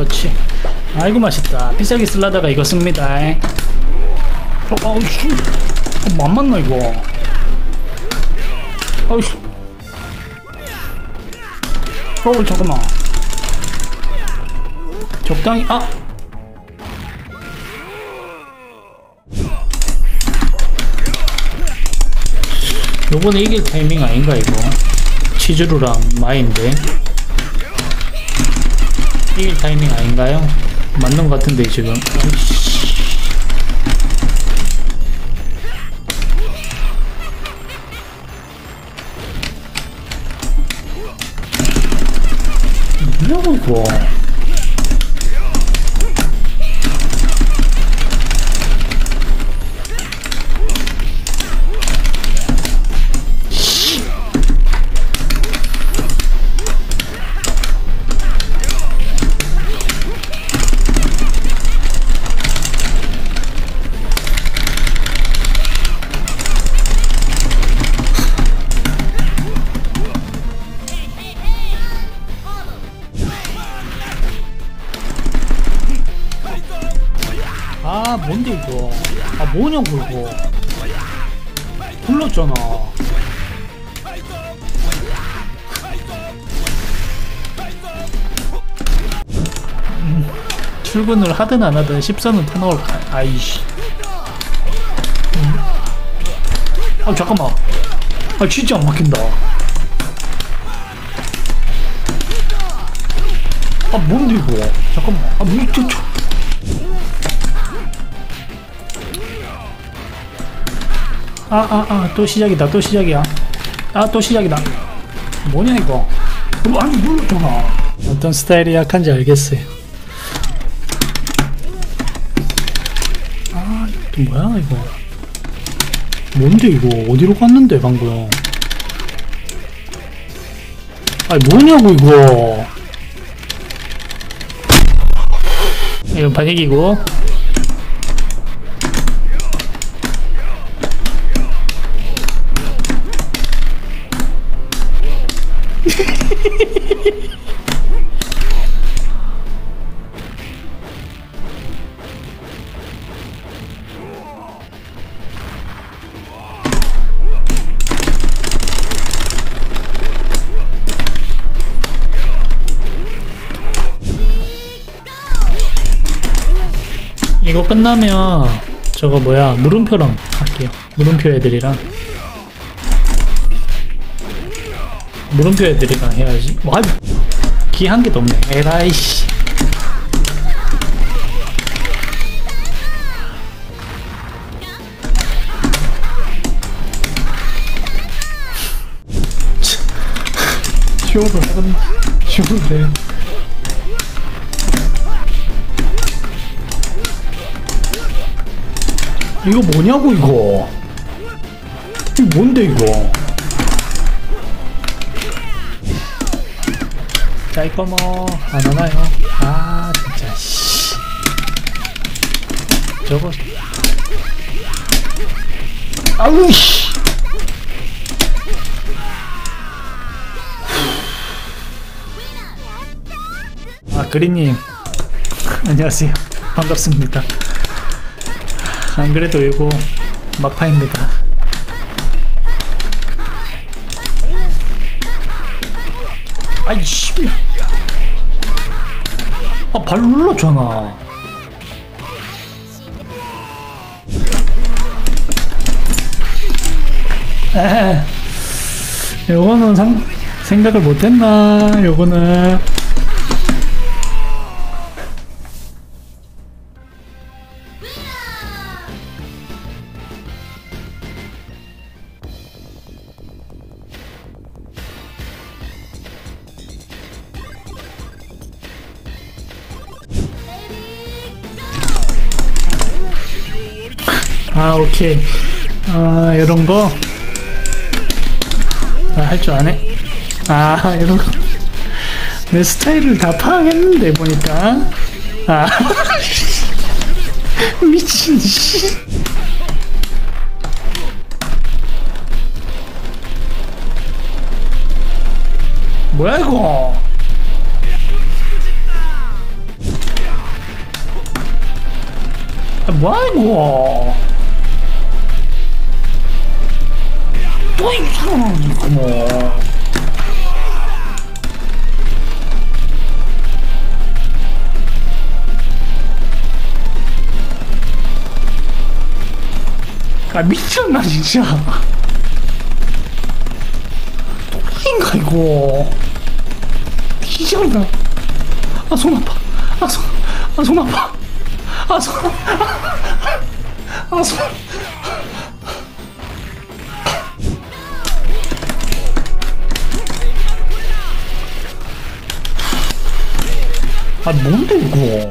그렇지. 아이고 맛있다. 비싸게 쓸라다가 이거 씁니다. 아우씨, 안 맞나 이거. 아우씨. 잠깐만. 적당히. 요번에 이길 타이밍 아닌가 이거. 치즈루랑 마인데 이길 타이밍 아닌가요? 맞는 것 같은데 지금. 뭐냐고 이거. 뭔데 이거. 뭐냐고 이거. 불렀잖아. 출근을 하든 안 하든 10선은 터나올까. 아이씨. 잠깐만. 진짜 안 막힌다. 뭔데 이거. 잠깐만. 또 시작이다. 또 시작이야. 또 시작이다. 뭐냐 이거. 아니 눌렀잖아. 어떤 스타일이 약한지 알겠어요. 또 뭐야 이거. 뭔데 이거. 어디로 갔는데 방금. 뭐냐고 이거. 이건 반칙이고. 이거 끝나면 저거 뭐야 물음표랑 할게요. 물음표 애들이랑 해야지. 기 한 개도 없네. 에라이씨. 쉬워도 이거 뭐냐고 이거. 이거 뭔데 이거. 자 이거 뭐 안하나요? 진짜 씨. 저거 아우씨. 그린님 안녕하세요. 반갑습니다. 안그래도 이거 막파입니다. 아이씨. 발 눌렀잖아. 요거는 생각을 못했나. 요거는 오케이. 이런거 할 줄 아네. 이런거 내 스타일을 다 파악했는데 보니까. 미친 씨. 뭐야 이거. 뭐야 이거. 또 이상하니까 뭐. 아 미쳤나 진짜. 또라이인가 이거. 기절나. 아 손 아파. 아 손 아파. 아 손. 아 손. 아 뭔데 이거.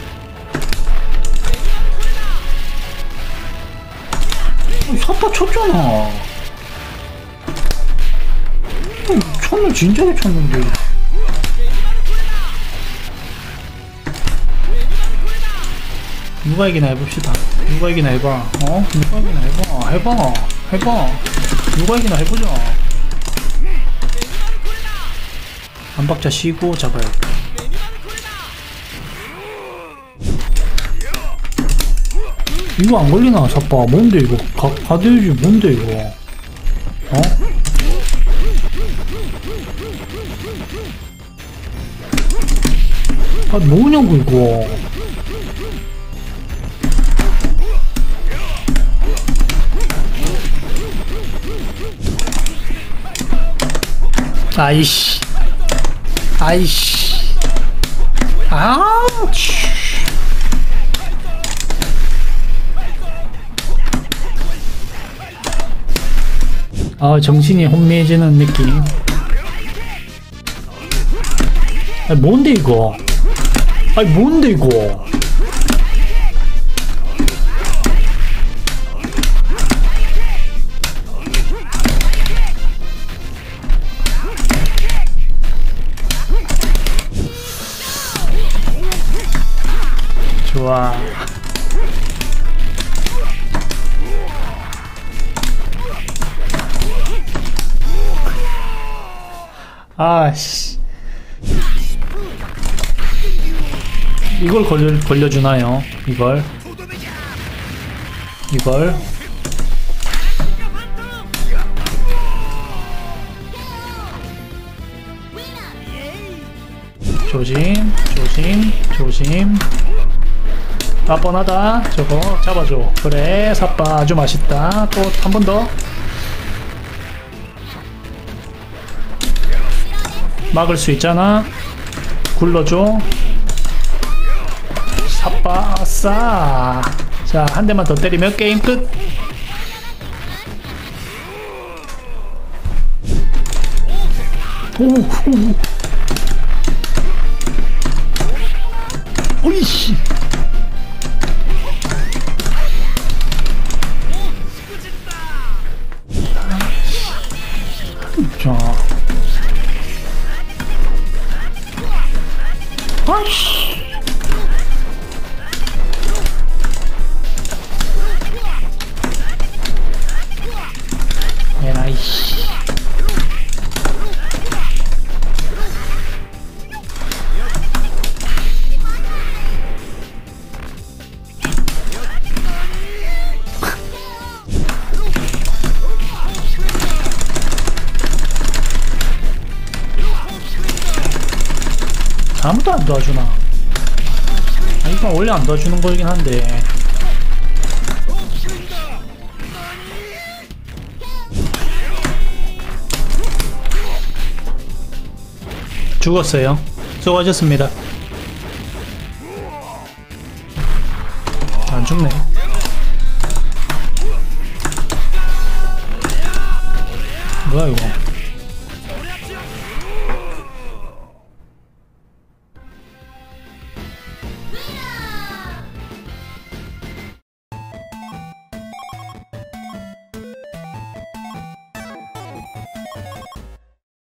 샷다 쳤잖아. 쳤는 진작에 쳤는데. 누가 이기나 해봅시다. 누가 이기나 해봐. 어? 누가 이기나 해봐. 해봐. 누가 이기나 해보자. 한 박자 쉬고 잡아야 돼. 이거 안 걸리나, 사빠. 뭔데, 이거? 가드유지 뭔데, 이거? 어? 아, 뭐냐고, 이거. 아이씨. 아우치. 아, 정신이 혼미해지는 느낌. 아, 뭔데 이거? 아니 뭔데 이거? 좋아. 아씨. 이걸 걸려주나요? 이걸 조심. 아 뻔하다. 저거 잡아줘. 그래 사빠 아주 맛있다. 또 한 번 더 막을 수 있잖아. 굴러줘. 사빠 아싸. 자 한 대만 더 때리면 게임 끝. 오 오이씨. 자 아이씨. 에라이씨. 아무도 안 도와주나? 아, 이건 원래 안 도와주는 거긴 한데. 죽었어요. 수고하셨습니다. 안 죽네. 뭐야 이거?